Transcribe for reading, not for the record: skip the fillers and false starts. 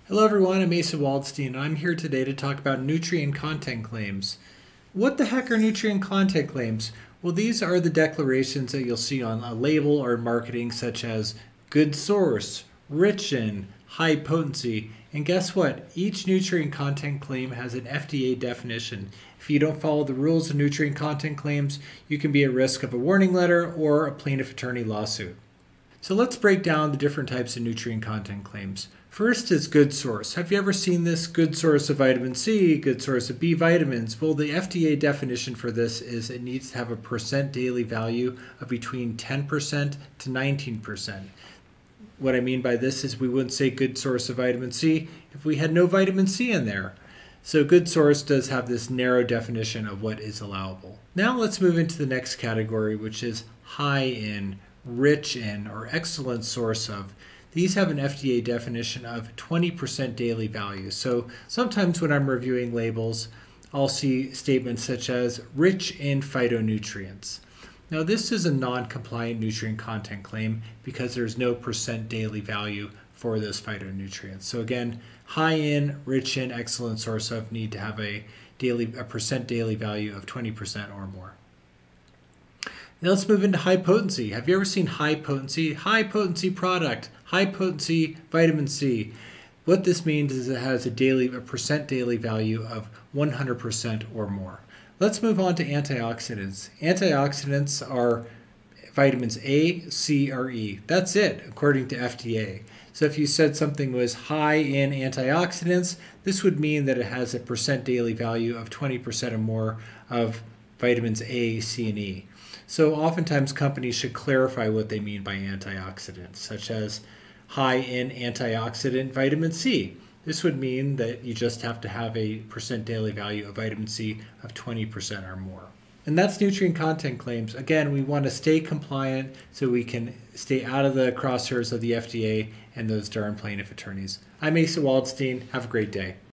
Hello everyone, I'm Asa Waldstein and I'm here today to talk about nutrient content claims. What the heck are nutrient content claims? Well, these are the declarations that you'll see on a label or marketing such as good source, rich in, high potency, and guess what? Each nutrient content claim has an FDA definition. If you don't follow the rules of nutrient content claims, you can be at risk of a warning letter or a plaintiff attorney lawsuit. So let's break down the different types of nutrient content claims. First is good source. Have you ever seen this? Good source of vitamin C, good source of B vitamins. Well, the FDA definition for this is it needs to have a percent daily value of between 10% to 19%. What I mean by this is we wouldn't say good source of vitamin C if we had no vitamin C in there. So good source does have this narrow definition of what is allowable. Now let's move into the next category, which is high in, rich in, or excellent source of. These have an FDA definition of 20% daily value. So sometimes when I'm reviewing labels, I'll see statements such as rich in phytonutrients. Now this is a non-compliant nutrient content claim because there's no percent daily value for those phytonutrients. So again, high in, rich in, excellent source of need to have a percent daily value of 20% or more. Now let's move into high potency. Have you ever seen high potency? High potency product, high potency vitamin C. What this means is it has a percent daily value of 100% or more. Let's move on to antioxidants. Antioxidants are vitamins A, C, or E. That's it, according to FDA. So if you said something was high in antioxidants, this would mean that it has a percent daily value of 20% or more of vitamins A, C, and E. So oftentimes companies should clarify what they mean by antioxidants, such as high in antioxidant vitamin C. This would mean that you just have to have a percent daily value of vitamin C of 20% or more. And that's nutrient content claims. Again, we want to stay compliant so we can stay out of the crosshairs of the FDA and those darn plaintiff attorneys. I'm Asa Waldstein. Have a great day.